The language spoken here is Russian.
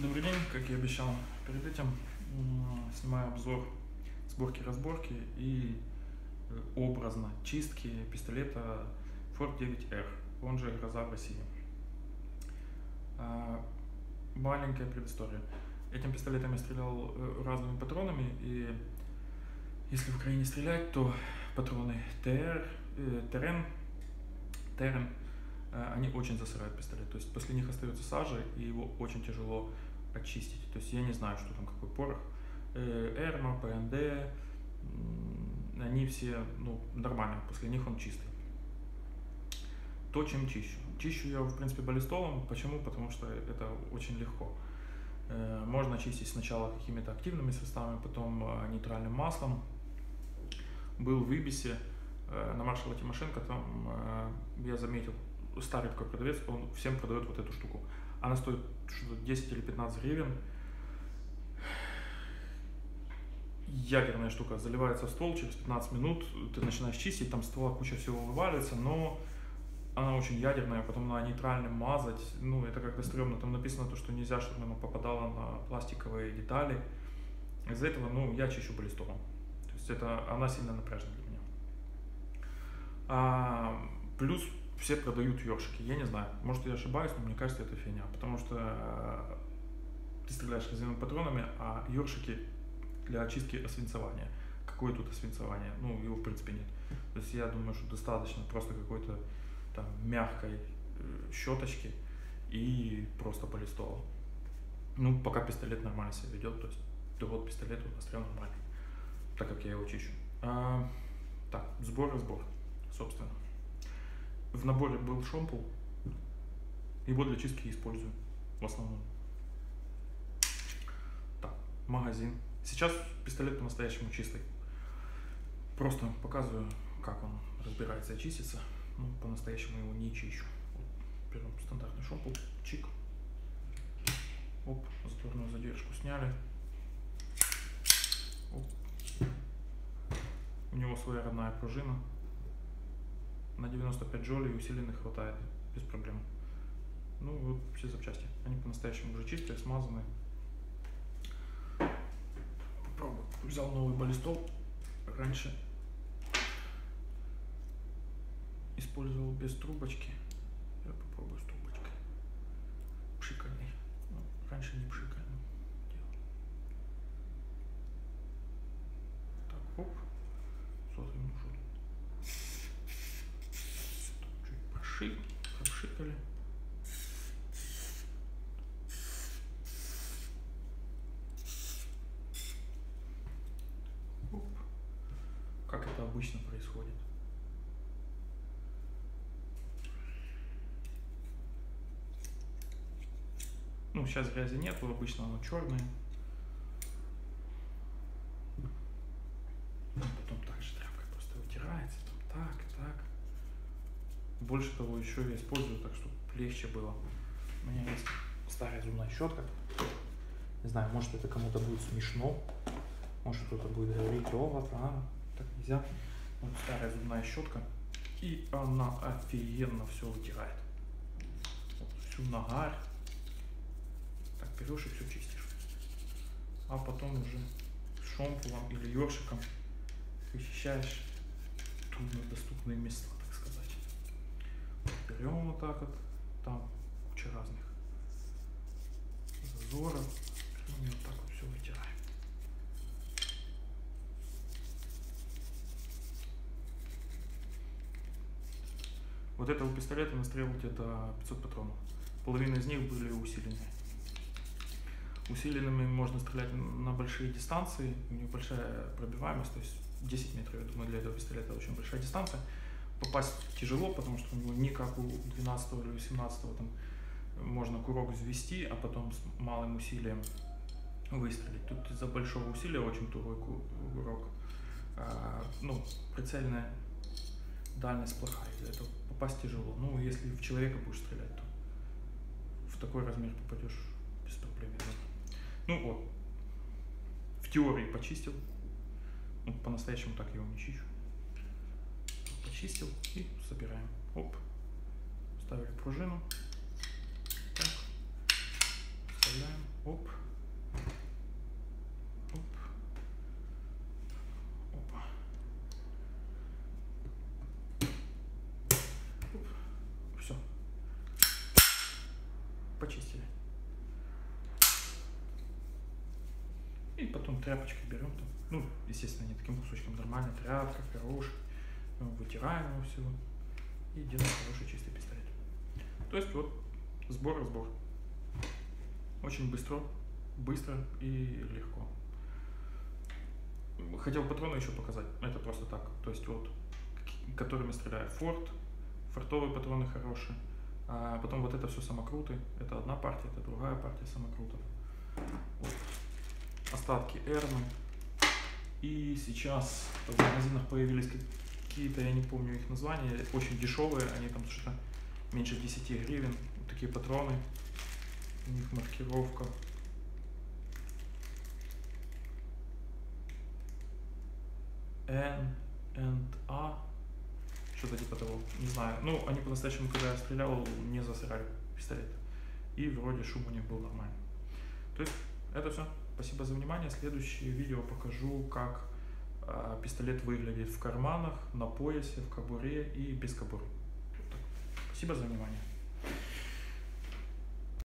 Добрый день, как и обещал перед этим, снимаю обзор сборки-разборки и образно чистки пистолета Форт 9R, он же «Гроза» в России. Маленькая предыстория. Этим пистолетом я стрелял разными патронами, и если в Украине стрелять, то патроны Терен, они очень засоряют пистолет, то есть после них остается сажа, и его очень тяжело очистить. То есть я не знаю, что там, какой порох. Эрма, ПНД, они все нормальные, после них он чистый. То, чем чищу. Чищу я, в принципе, баллистолом. Почему? Потому что это очень легко. Можно чистить сначала какими-то активными составами, потом нейтральным маслом. Был в Ибисе на маршала Тимошенко, там я заметил, старый такой продавец, он всем продает вот эту штуку. Она стоит что-то 10 или 15 гривен. Ядерная штука, заливается в ствол, через 15 минут ты начинаешь чистить, там ствола куча всего вываливается, но она очень ядерная, потом на нейтральным мазать, это как-то стрёмно. Там написано то, что нельзя, чтобы оно попадало на пластиковые детали. Из-за этого, я чищу баллистолом. То есть она сильно напряжена для меня. Плюс все продают ёршики. Я не знаю, может, я ошибаюсь, но мне кажется, это фигня. Потому что ты стреляешь резиновыми патронами, а ёршики для очистки освинцования. Какое тут освинцование? Его в принципе нет. То есть я думаю, что достаточно просто какой-то там мягкой щеточки и просто баллистола. Пока пистолет нормально себя ведет, то есть пистолет у нас прям нормальный, так как я его чищу. Так, сбор-разбор, собственно. В наборе был шомпол, его для чистки использую в основном. Так, магазин. Сейчас пистолет по-настоящему чистый. Просто показываю, как он разбирается и чистится. По-настоящему его не чищу. Вот, берем стандартный шомпол, чик. Оп, затворную задержку сняли. Оп. У него своя родная пружина. На 95 джоулей усиленных хватает без проблем. Вот все запчасти. Они по-настоящему уже чистые, смазанные. Попробую. Взял новый баллистол. Раньше использовал без трубочки. Я попробую с трубочкой. Пшикальный. Раньше не пшикальный делал. Так, оп. Смотрим, что чуть прошикали. Оп. Как это обычно происходит. Сейчас грязи нету, обычно оно черное. Потом так же тряпкой просто вытирается. Так. Больше того, еще я использую так, чтобы легче было. У меня есть старая зубная щетка. Не знаю, может это кому-то будет смешно. Может кто-то будет говорить, так нельзя. Вот старая зубная щетка. И она офигенно все вытирает. Вот, всю нагарь. Так, берешь и все чистишь. А потом уже шомполом или ёршиком вычищаешь труднодоступные места, так сказать. Берем вот так вот, там куча разных зазоров, и вот так вот все вытираем. Вот этого пистолета настрелял где-то 500 патронов. Половина из них были усиленные. Усиленными можно стрелять на большие дистанции, у него большая пробиваемость, то есть 10 метров, я думаю, для этого пистолета очень большая дистанция. Попасть тяжело, потому что у него не как у 12 или 18 там можно курок взвести, а потом с малым усилием выстрелить. Тут из-за большого усилия очень тугой курок. Прицельная дальность плохая, из-за этого попасть тяжело. Если в человека будешь стрелять, то в такой размер попадешь без проблем. Вот, в теории почистил, по-настоящему так его не чищу. Почистил и собираем. Оп, ставили пружину, так, вставляем. Оп. Оп. Опа. Оп. Все. Почистили. И потом тряпочкой берем там, ну, естественно, не таким кусочком, нормально, тряпка, хороший, вытираем его всего и делаем хороший чистый пистолет. То есть вот сбор-разбор. Очень быстро и легко. Хотел патроны еще показать, это просто так, то есть вот, которыми стреляю фортовые патроны хорошие, а потом вот это все самокруты, это одна партия, это другая партия самокрутов. Вот. Остатки Эрмы. И сейчас в магазинах появились какие-то, я не помню их названия, очень дешевые, они там что-то меньше 10 гривен. Вот такие патроны, у них маркировка. N&A, что-то типа того, не знаю. Ну, они по-настоящему, когда я стрелял, не засрали пистолет. И вроде шум у них был нормальный. То есть, это все. Спасибо за внимание. Следующее видео покажу, как пистолет выглядит в карманах, на поясе, в кобуре и без кобуры. Спасибо за внимание.